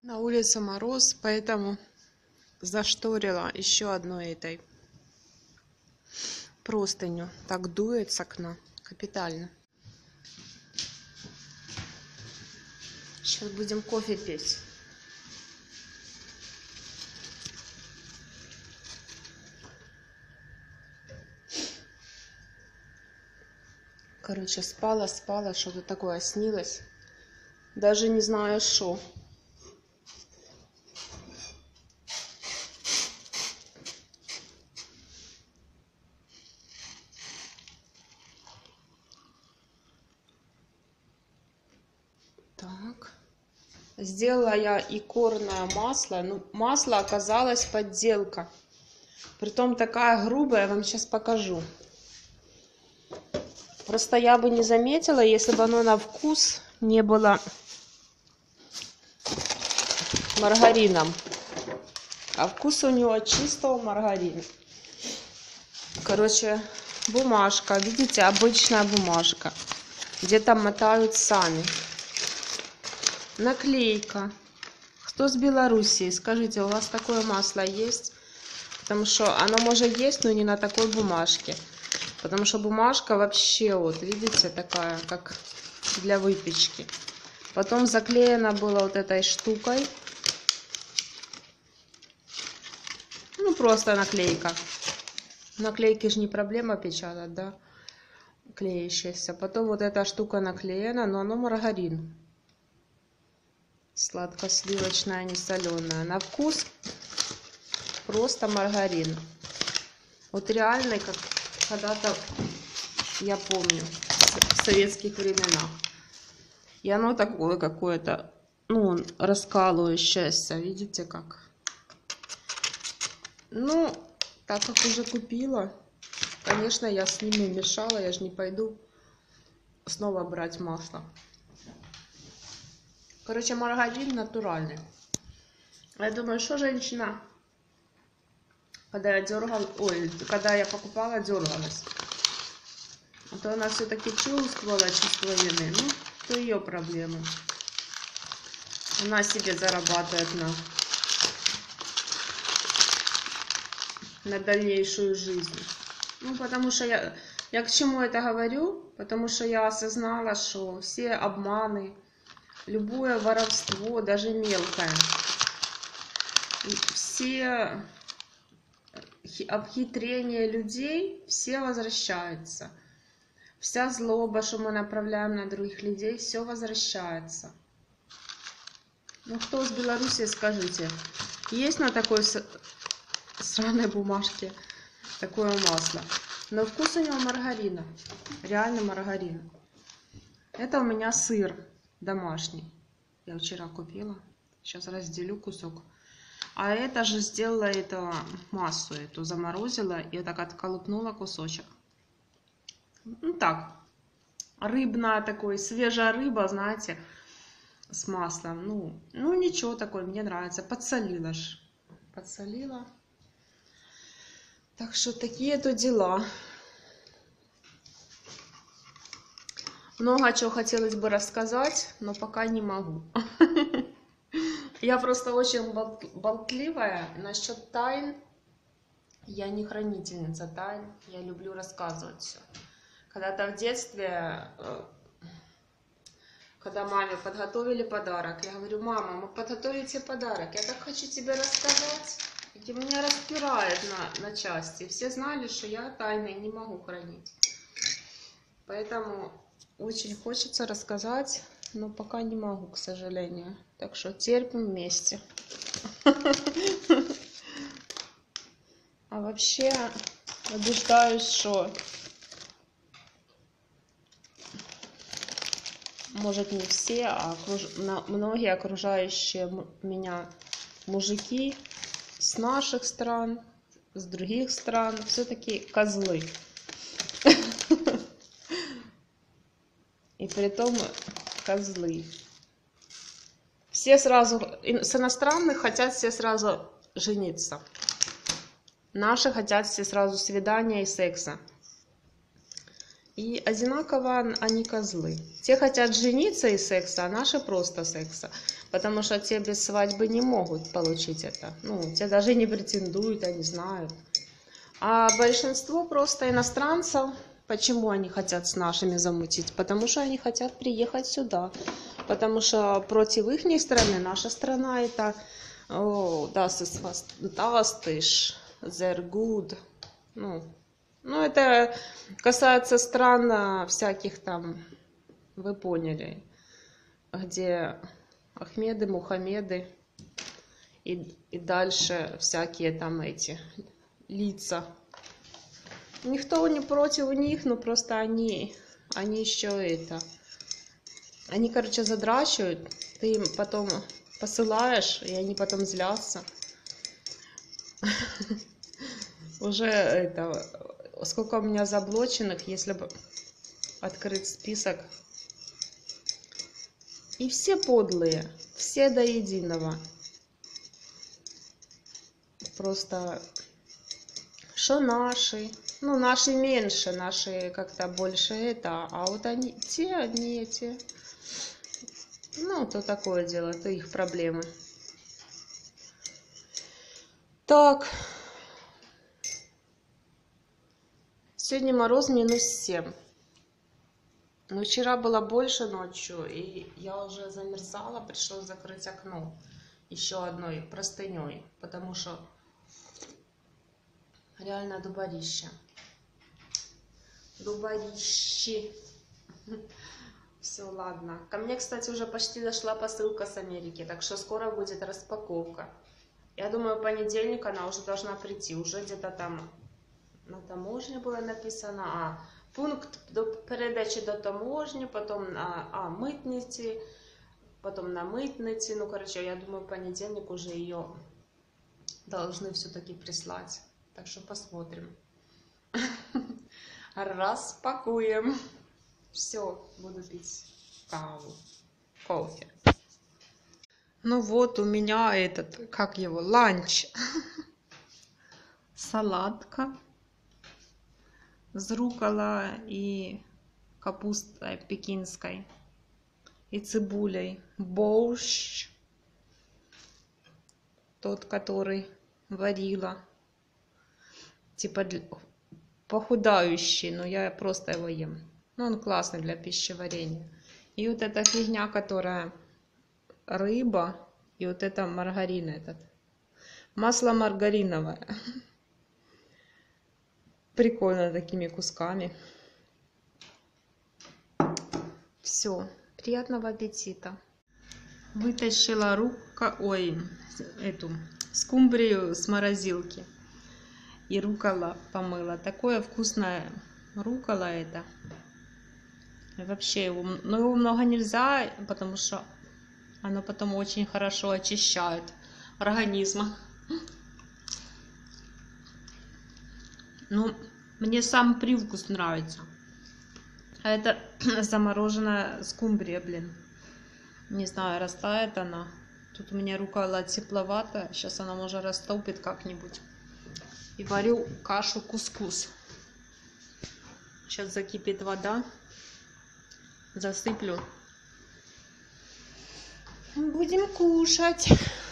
На улице мороз, поэтому зашторила еще одной этой простыню. Так дует с окна. Капитально. Сейчас будем кофе пить. Короче, спала, что-то такое снилось. Даже не знаю, что. Так. Сделала я икорное масло. Ну, масло оказалось подделка. Притом такая грубая, я вам сейчас покажу. Просто я бы не заметила, если бы оно на вкус не было маргарином. А вкус у него чистого маргарина. Короче, бумажка. Видите, обычная бумажка. Где-то мотают сами. Наклейка. Кто с Белоруссии? Скажите, у вас такое масло есть? Потому что оно может есть, но не на такой бумажке. Потому что бумажка вообще, вот, видите, такая, как для выпечки. Потом заклеена была вот этой штукой. Ну, просто наклейка. Наклейки же не проблема печатать, да? Клеящаяся. Потом вот эта штука наклеена, но оно маргарин. Сладко-сливочная, не соленая. На вкус просто маргарин. Вот реальный, как когда-то, я помню, в советских временах. И оно такое какое-то, ну, раскалывающееся. Видите как? Ну, так как уже купила, конечно, я с ними мешала. Я же не пойду снова брать масло. Короче, маргарин натуральный. Я думаю, что женщина, когда я покупала, дергалась. А то она все-таки чувствовала чувство вины. Ну, то ее проблема. Она себе зарабатывает на дальнейшую жизнь. Ну, потому что я к чему это говорю? Потому что я осознала, что все обманы, любое воровство, даже мелкое, все обхитрения людей, все возвращаются. Вся злоба, что мы направляем на других людей, все возвращается. Ну, кто с Беларуси, скажите, есть на такой сраной бумажке такое масло? Но вкус у него маргарина, реально маргарин. Это у меня сыр домашний. Я вчера купила. Сейчас разделю кусок. А это же сделала массу эту, заморозила и вот так отколупнула кусочек. Ну так, рыбная такой, свежая рыба, знаете, с маслом. Ну ничего такое, мне нравится. Подсолила ж. Подсолила. Так что такие-то дела. Много чего хотелось бы рассказать, но пока не могу. Я просто очень болтливая. Насчет тайн я не хранительница тайн. Я люблю рассказывать все. Когда-то в детстве, когда маме подготовили подарок, я говорю: мама, мы подготовили тебе подарок, я так хочу тебе рассказать. И меня распирает на части. Все знали, что я тайны не могу хранить. Поэтому очень хочется рассказать, но пока не могу, к сожалению. Так что терпим вместе. А вообще убеждаюсь, что может не все, а многие окружающие меня мужики с наших стран, с других стран, все-таки козлы. И при том козлы. Все сразу, с иностранных хотят все сразу жениться. Наши хотят все сразу свидания и секса. И одинаково они козлы. Те хотят жениться и секса, а наши просто секса. Потому что те без свадьбы не могут получить это. Ну, те даже не претендуют, они знают. А большинство просто иностранцев, почему они хотят с нашими замутить? Потому что они хотят приехать сюда. Потому что против их страны, наша страна это das ist fantastisch, sehr gut. Ну, это касается стран всяких там, вы поняли, где Ахмеды, Мухаммеды и дальше всякие там эти лица. Никто не против них, но просто они еще это... Они, короче, задрачивают, ты им потом посылаешь, и они потом злятся. Уже это... Сколько у меня заблоченных, если бы открыть список. И все подлые, все до единого. Просто, что наши, ну наши меньше, наши как-то больше это, а вот они эти. Ну, то такое дело, это их проблемы. Так. Сегодня мороз -7. Но вчера было больше ночью, и я уже замерзала, пришлось закрыть окно еще одной простыней, потому что реально дубарище. Дубарищи. Все, ладно. Ко мне, кстати, уже почти дошла посылка с Америки, так что скоро будет распаковка. Я думаю, в понедельник она уже должна прийти, уже где-то там... На таможне было написано, пункт передачи до таможни, потом на митниці, потом на митниці. Ну, короче, я думаю, в понедельник уже ее должны все-таки прислать. Так что посмотрим. Распакуем. Все, буду пить каву, кофе. Ну вот у меня этот, как его, ланч. Салатка с рукола и капустой пекинской и цибулей. Борщ, тот, который варила, типа похудающий, но я просто его ем. Ну, он классный для пищеварения. И вот эта фигня, которая рыба, и вот это маргарин этот. Масло маргариновое. Прикольно такими кусками. Все. Приятного аппетита. Вытащила эту скумбрию с морозилки. И рукола помыла. Такое вкусное рукола это. И вообще его много нельзя, потому что оно потом очень хорошо очищает организм. Ну, мне сам привкус нравится. А это замороженная скумбрия, блин. Не знаю, растает она. Тут у меня рукола тепловатая. Сейчас она, может, растопит как-нибудь. И варю кашу кускус. Сейчас закипит вода. Засыплю. Будем кушать.